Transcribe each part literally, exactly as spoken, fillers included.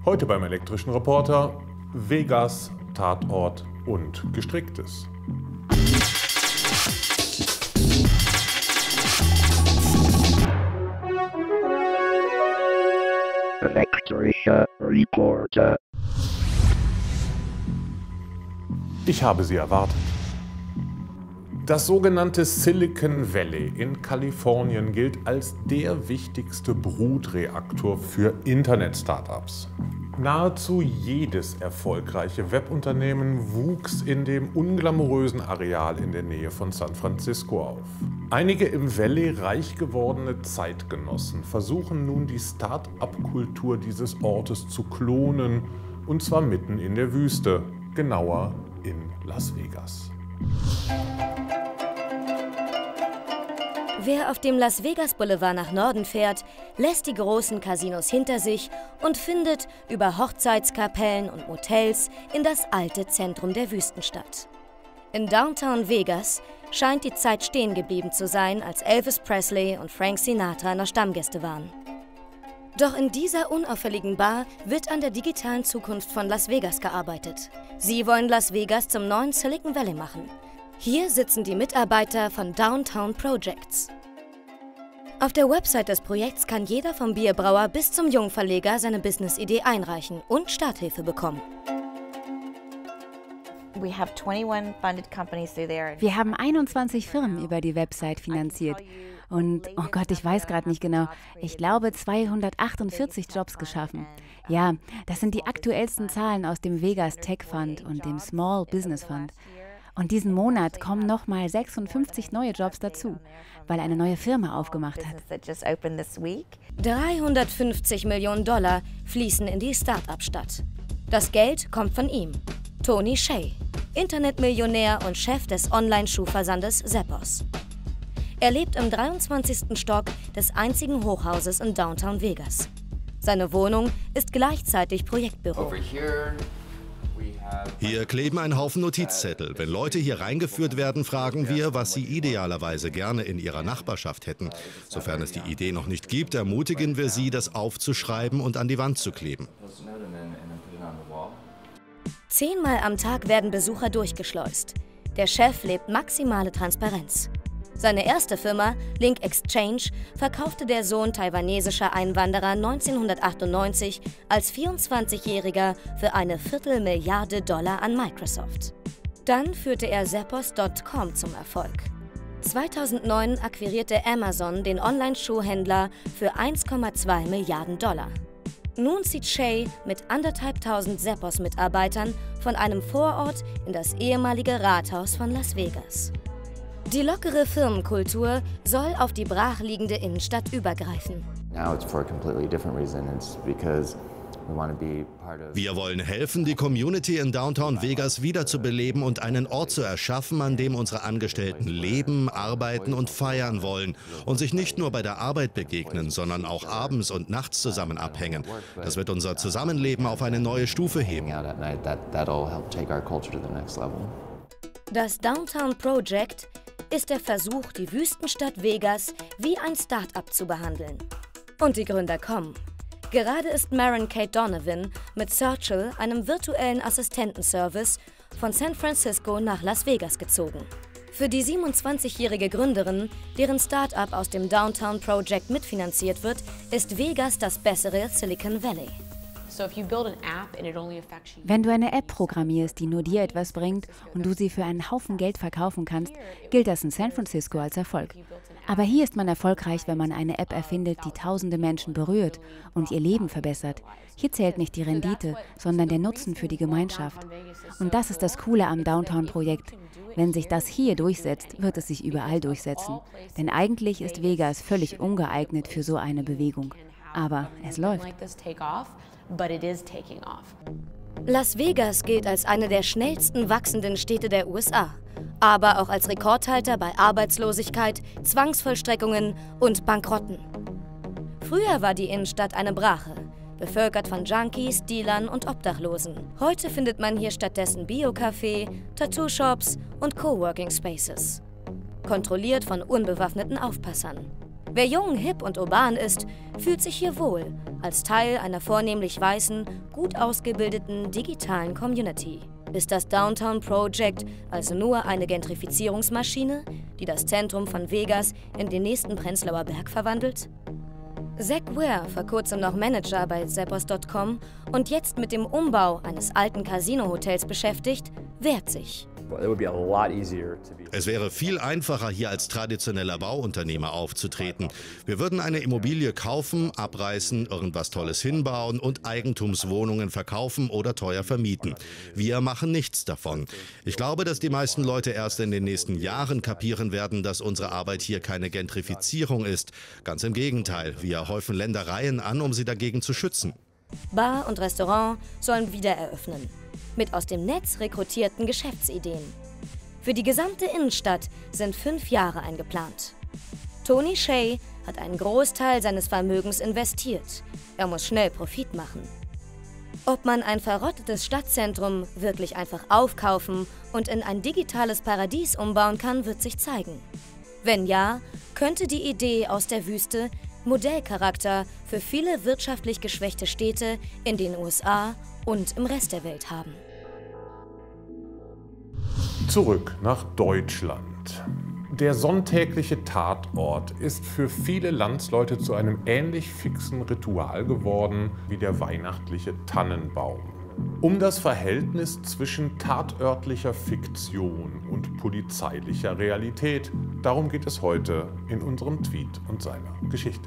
Heute beim Elektrischen Reporter Vegas, Tatort und Gestricktes. Elektrischer Reporter. Ich habe sie erwartet. Das sogenannte Silicon Valley in Kalifornien gilt als der wichtigste Brutreaktor für Internet-Startups. Nahezu jedes erfolgreiche Webunternehmen wuchs in dem unglamourösen Areal in der Nähe von San Francisco auf. Einige im Valley reich gewordene Zeitgenossen versuchen nun die Start-up-Kultur dieses Ortes zu klonen, und zwar mitten in der Wüste, genauer in Las Vegas. Wer auf dem Las Vegas Boulevard nach Norden fährt, lässt die großen Casinos hinter sich und findet über Hochzeitskapellen und Motels in das alte Zentrum der Wüstenstadt. In Downtown Vegas scheint die Zeit stehen geblieben zu sein, als Elvis Presley und Frank Sinatra noch Stammgäste waren. Doch in dieser unauffälligen Bar wird an der digitalen Zukunft von Las Vegas gearbeitet. Sie wollen Las Vegas zum neuen Silicon Valley machen. Hier sitzen die Mitarbeiter von Downtown Projects. Auf der Website des Projekts kann jeder vom Bierbrauer bis zum Jungverleger seine Business-Idee einreichen und Starthilfe bekommen. Wir haben einundzwanzig Firmen über die Website finanziert und, oh Gott, ich weiß gerade nicht genau, ich glaube zweihundertachtundvierzig Jobs geschaffen. Ja, das sind die aktuellsten Zahlen aus dem Vegas Tech Fund und dem Small Business Fund. Und diesen Monat kommen nochmal sechsundfünfzig neue Jobs dazu, weil eine neue Firma aufgemacht hat. dreihundertfünfzig Millionen Dollar fließen in die Start-up-Stadt. Das Geld kommt von ihm, Tony Hsieh, Internetmillionär und Chef des Online-Schuhversandes Zappos. Er lebt im dreiundzwanzigsten Stock des einzigen Hochhauses in Downtown Vegas. Seine Wohnung ist gleichzeitig Projektbüro. Hier kleben ein Haufen Notizzettel. Wenn Leute hier reingeführt werden, fragen wir, was sie idealerweise gerne in ihrer Nachbarschaft hätten. Sofern es die Idee noch nicht gibt, ermutigen wir sie, das aufzuschreiben und an die Wand zu kleben. Zehnmal am Tag werden Besucher durchgeschleust. Der Chef lebt maximale Transparenz. Seine erste Firma, Link Exchange, verkaufte der Sohn taiwanesischer Einwanderer neunzehnhundertachtundneunzig als vierundzwanzigjähriger für eine Viertelmilliarde Dollar an Microsoft. Dann führte er Zappos Punkt com zum Erfolg. zweitausendneun akquirierte Amazon den Online-Schuhhändler für eins Komma zwei Milliarden Dollar. Nun zieht Hsieh mit anderthalbtausend Zappos-Mitarbeitern von einem Vorort in das ehemalige Rathaus von Las Vegas. Die lockere Firmenkultur soll auf die brachliegende Innenstadt übergreifen. Wir wollen helfen, die Community in Downtown Vegas wiederzubeleben und einen Ort zu erschaffen, an dem unsere Angestellten leben, arbeiten und feiern wollen und sich nicht nur bei der Arbeit begegnen, sondern auch abends und nachts zusammen abhängen. Das wird unser Zusammenleben auf eine neue Stufe heben. Das Downtown Project ist der Versuch, die Wüstenstadt Vegas wie ein Start-up zu behandeln. Und die Gründer kommen. Gerade ist Maren Kate Donovan mit Searchel, einem virtuellen Assistentenservice, von San Francisco nach Las Vegas gezogen. Für die siebenundzwanzigjährige Gründerin, deren Start-up aus dem Downtown Project mitfinanziert wird, ist Vegas das bessere Silicon Valley. Wenn du eine App programmierst, die nur dir etwas bringt und du sie für einen Haufen Geld verkaufen kannst, gilt das in San Francisco als Erfolg. Aber hier ist man erfolgreich, wenn man eine App erfindet, die tausende Menschen berührt und ihr Leben verbessert. Hier zählt nicht die Rendite, sondern der Nutzen für die Gemeinschaft. Und das ist das Coole am Downtown-Projekt. Wenn sich das hier durchsetzt, wird es sich überall durchsetzen. Denn eigentlich ist Vegas völlig ungeeignet für so eine Bewegung. Aber es läuft. Las Vegas gilt als eine der schnellsten wachsenden Städte der U S A, aber auch als Rekordhalter bei Arbeitslosigkeit, Zwangsvollstreckungen und Bankrotten. Früher war die Innenstadt eine Brache, bevölkert von Junkies, Dealern und Obdachlosen. Heute findet man hier stattdessen Bio-Café, Tattoo-Shops und Coworking Spaces, kontrolliert von unbewaffneten Aufpassern. Wer jung, hip und urban ist, fühlt sich hier wohl, als Teil einer vornehmlich weißen, gut ausgebildeten digitalen Community. Ist das Downtown Project also nur eine Gentrifizierungsmaschine, die das Zentrum von Vegas in den nächsten Prenzlauer Berg verwandelt? Zach Ware, vor kurzem noch Manager bei Zappos Punkt com und jetzt mit dem Umbau eines alten Casino-Hotels beschäftigt, wehrt sich. Es wäre viel einfacher, hier als traditioneller Bauunternehmer aufzutreten. Wir würden eine Immobilie kaufen, abreißen, irgendwas Tolles hinbauen und Eigentumswohnungen verkaufen oder teuer vermieten. Wir machen nichts davon. Ich glaube, dass die meisten Leute erst in den nächsten Jahren kapieren werden, dass unsere Arbeit hier keine Gentrifizierung ist. Ganz im Gegenteil, wir häufen Ländereien an, um sie dagegen zu schützen. Bar und Restaurant sollen wieder eröffnen. Mit aus dem Netz rekrutierten Geschäftsideen. Für die gesamte Innenstadt sind fünf Jahre eingeplant. Tony Hsieh hat einen Großteil seines Vermögens investiert. Er muss schnell Profit machen. Ob man ein verrottetes Stadtzentrum wirklich einfach aufkaufen und in ein digitales Paradies umbauen kann, wird sich zeigen. Wenn ja, könnte die Idee aus der Wüste Modellcharakter für viele wirtschaftlich geschwächte Städte in den U S A und im Rest der Welt haben. Zurück nach Deutschland. Der sonntägliche Tatort ist für viele Landsleute zu einem ähnlich fixen Ritual geworden wie der weihnachtliche Tannenbaum. Um das Verhältnis zwischen tatörtlicher Fiktion und polizeilicher Realität, darum geht es heute in unserem Tweet und seiner Geschichte.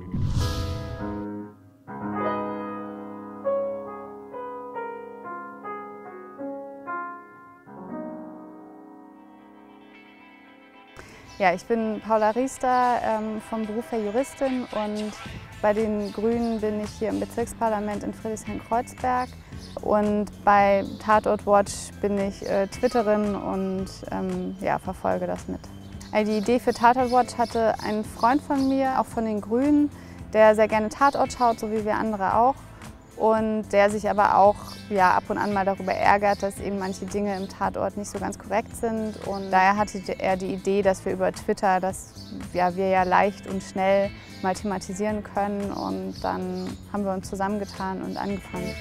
Ja, ich bin Paula Riester, ähm, vom Beruf her Juristin, und bei den Grünen bin ich hier im Bezirksparlament in Friedrichshain-Kreuzberg. Und bei Tatort Watch bin ich äh, Twitterin und ähm, ja, verfolge das mit. Also die Idee für Tatort Watch hatte ein Freund von mir, auch von den Grünen, der sehr gerne Tatort schaut, so wie wir andere auch. Und der sich aber auch ja, ab und an mal darüber ärgert, dass eben manche Dinge im Tatort nicht so ganz korrekt sind. Und daher hatte er die Idee, dass wir über Twitter, dass ja, wir ja leicht und schnell mal thematisieren können. Und dann haben wir uns zusammengetan und angefangen.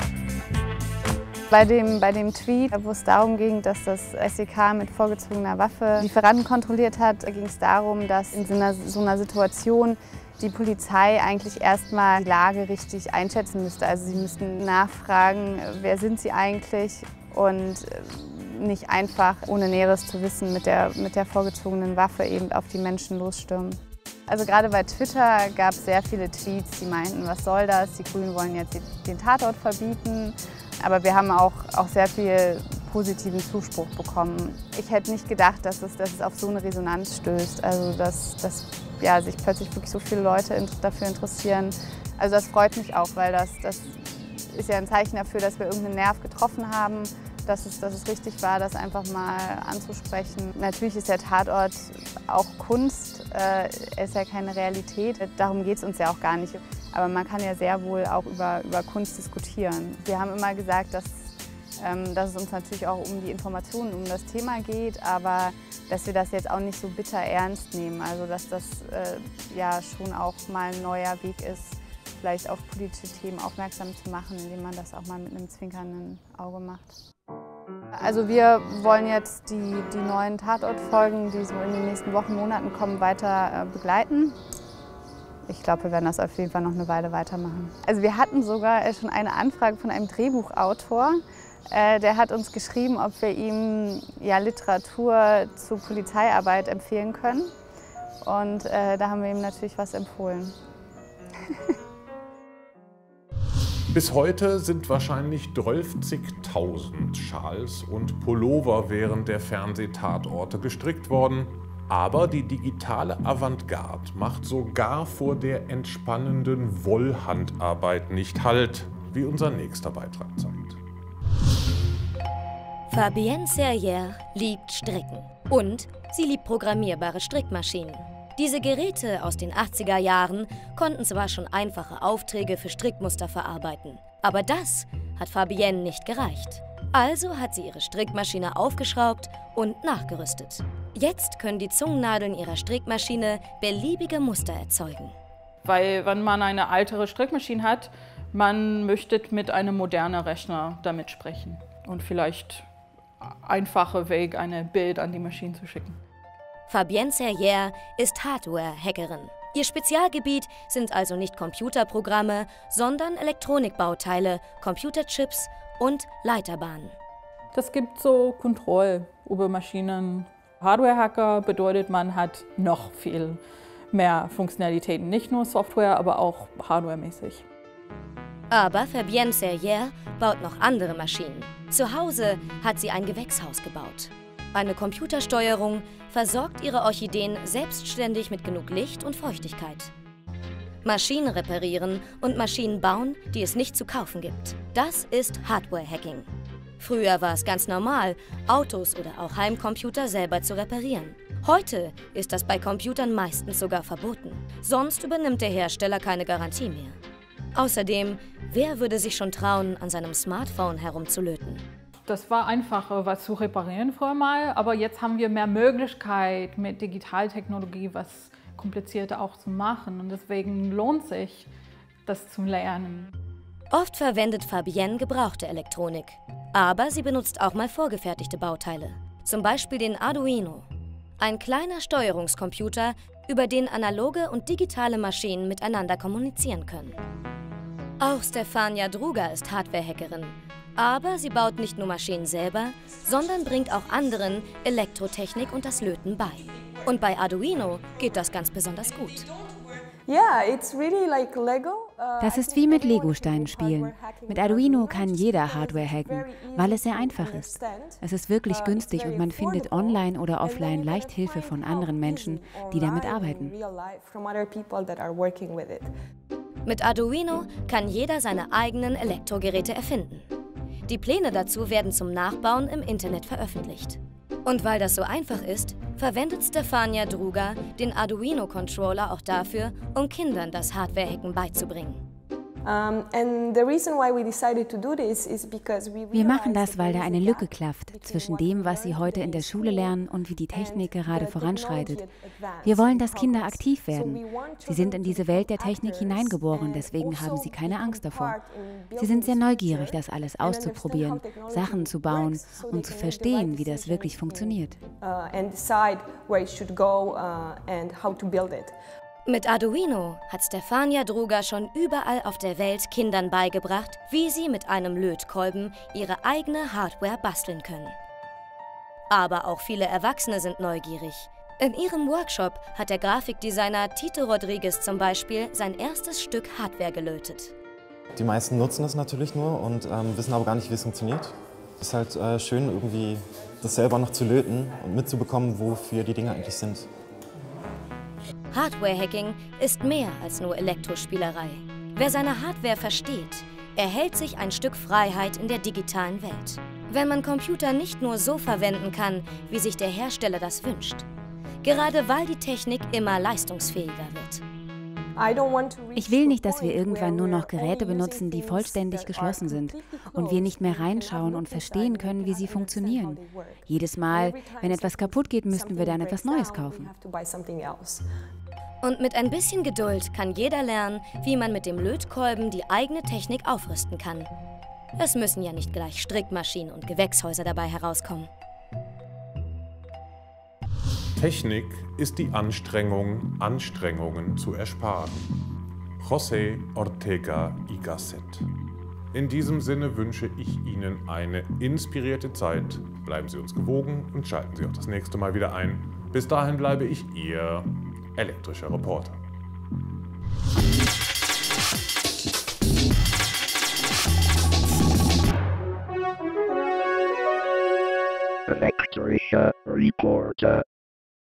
Bei dem, bei dem Tweet, wo es darum ging, dass das S E K mit vorgezogener Waffe Lieferanten kontrolliert hat, ging es darum, dass in so einer, so einer Situation die Polizei eigentlich erstmal die Lage richtig einschätzen müsste. Also sie müssten nachfragen, wer sind sie eigentlich, und nicht einfach, ohne Näheres zu wissen, mit der, mit der vorgezogenen Waffe eben auf die Menschen losstürmen. Also gerade bei Twitter gab es sehr viele Tweets, die meinten, was soll das, die Grünen wollen jetzt den Tatort verbieten. Aber wir haben auch, auch sehr viel positiven Zuspruch bekommen. Ich hätte nicht gedacht, dass es, dass es auf so eine Resonanz stößt, also dass, dass ja, sich plötzlich wirklich so viele Leute dafür interessieren. Also das freut mich auch, weil das, das ist ja ein Zeichen dafür, dass wir irgendeinen Nerv getroffen haben, dass es, dass es richtig war, das einfach mal anzusprechen. Natürlich ist der Tatort auch Kunst, äh, er ist ja keine Realität, darum geht es uns ja auch gar nicht. Aber man kann ja sehr wohl auch über, über Kunst diskutieren. Wir haben immer gesagt, dass, ähm, dass es uns natürlich auch um die Informationen, um das Thema geht, aber dass wir das jetzt auch nicht so bitter ernst nehmen. Also dass das äh, ja schon auch mal ein neuer Weg ist, vielleicht auf politische Themen aufmerksam zu machen, indem man das auch mal mit einem zwinkernden Auge macht. Also wir wollen jetzt die, die neuen Tatortfolgen, die so in den nächsten Wochen, Monaten kommen, weiter äh, begleiten. Ich glaube, wir werden das auf jeden Fall noch eine Weile weitermachen. Also wir hatten sogar schon eine Anfrage von einem Drehbuchautor. Äh, der hat uns geschrieben, ob wir ihm ja, Literatur zu Polizeiarbeit empfehlen können. Und äh, da haben wir ihm natürlich was empfohlen. Bis heute sind wahrscheinlich zwölfzigtausend Schals und Pullover während der Fernsehtatorte gestrickt worden. Aber die digitale Avantgarde macht sogar vor der entspannenden Wollhandarbeit nicht Halt, wie unser nächster Beitrag zeigt. Fabienne Serrière liebt Stricken und sie liebt programmierbare Strickmaschinen. Diese Geräte aus den achtziger Jahren konnten zwar schon einfache Aufträge für Strickmuster verarbeiten, aber das hat Fabienne nicht gereicht. Also hat sie ihre Strickmaschine aufgeschraubt und nachgerüstet. Jetzt können die Zungennadeln ihrer Strickmaschine beliebige Muster erzeugen. Weil wenn man eine ältere Strickmaschine hat, man möchte mit einem modernen Rechner damit sprechen und vielleicht einfacher Weg, ein Bild an die Maschine zu schicken. Fabienne Serrière ist Hardware-Hackerin. Ihr Spezialgebiet sind also nicht Computerprogramme, sondern Elektronikbauteile, Computerchips und Leiterbahnen. Das gibt so Kontrolle über Maschinen. Hardware-Hacker bedeutet, man hat noch viel mehr Funktionalitäten, nicht nur Software, aber auch hardwaremäßig. Aber Fabienne Serrière baut noch andere Maschinen. Zu Hause hat sie ein Gewächshaus gebaut. Eine Computersteuerung versorgt ihre Orchideen selbstständig mit genug Licht und Feuchtigkeit. Maschinen reparieren und Maschinen bauen, die es nicht zu kaufen gibt. Das ist Hardware-Hacking. Früher war es ganz normal, Autos oder auch Heimcomputer selber zu reparieren. Heute ist das bei Computern meistens sogar verboten. Sonst übernimmt der Hersteller keine Garantie mehr. Außerdem, wer würde sich schon trauen, an seinem Smartphone herumzulöten? Das war einfacher, was zu reparieren früher mal, aber jetzt haben wir mehr Möglichkeit mit Digitaltechnologie, was komplizierter auch zu machen. Und deswegen lohnt sich, das zu lernen. Oft verwendet Fabienne gebrauchte Elektronik. Aber sie benutzt auch mal vorgefertigte Bauteile. Zum Beispiel den Arduino. Ein kleiner Steuerungscomputer, über den analoge und digitale Maschinen miteinander kommunizieren können. Auch Stefania Druga ist Hardware-Hackerin. Aber sie baut nicht nur Maschinen selber, sondern bringt auch anderen Elektrotechnik und das Löten bei. Und bei Arduino geht das ganz besonders gut. Das ist wie mit Lego-Steinen spielen. Mit Arduino kann jeder Hardware hacken, weil es sehr einfach ist. Es ist wirklich günstig und man findet online oder offline leicht Hilfe von anderen Menschen, die damit arbeiten. Mit Arduino kann jeder seine eigenen Elektrogeräte erfinden. Die Pläne dazu werden zum Nachbauen im Internet veröffentlicht. Und weil das so einfach ist, verwendet Stefania Druga den Arduino-Controller auch dafür, um Kindern das Hardware-Hacken beizubringen. Wir machen das, weil da eine Lücke klafft zwischen dem, was sie heute in der Schule lernen und wie die Technik gerade voranschreitet. Wir wollen, dass Kinder aktiv werden. Sie sind in diese Welt der Technik hineingeboren, deswegen haben sie keine Angst davor. Sie sind sehr neugierig, das alles auszuprobieren, Sachen zu bauen und zu verstehen, wie das wirklich funktioniert. Mit Arduino hat Stefania Druga schon überall auf der Welt Kindern beigebracht, wie sie mit einem Lötkolben ihre eigene Hardware basteln können. Aber auch viele Erwachsene sind neugierig. In ihrem Workshop hat der Grafikdesigner Tito Rodriguez zum Beispiel sein erstes Stück Hardware gelötet. Die meisten nutzen das natürlich nur und ähm, wissen aber gar nicht, wie es funktioniert. Es ist halt äh, schön, irgendwie das selber noch zu löten und mitzubekommen, wofür die Dinge eigentlich sind. Hardware-Hacking ist mehr als nur Elektrospielerei. Wer seine Hardware versteht, erhält sich ein Stück Freiheit in der digitalen Welt. Wenn man Computer nicht nur so verwenden kann, wie sich der Hersteller das wünscht. Gerade weil die Technik immer leistungsfähiger wird. Ich will nicht, dass wir irgendwann nur noch Geräte benutzen, die vollständig geschlossen sind und wir nicht mehr reinschauen und verstehen können, wie sie funktionieren. Jedes Mal, wenn etwas kaputt geht, müssten wir dann etwas Neues kaufen. Und mit ein bisschen Geduld kann jeder lernen, wie man mit dem Lötkolben die eigene Technik aufrüsten kann. Es müssen ja nicht gleich Strickmaschinen und Gewächshäuser dabei herauskommen. Technik ist die Anstrengung, Anstrengungen zu ersparen. José Ortega y Gasset. In diesem Sinne wünsche ich Ihnen eine inspirierte Zeit. Bleiben Sie uns gewogen und schalten Sie auch das nächste Mal wieder ein. Bis dahin bleibe ich Ihr elektrischer Reporter. Elektrischer Reporter.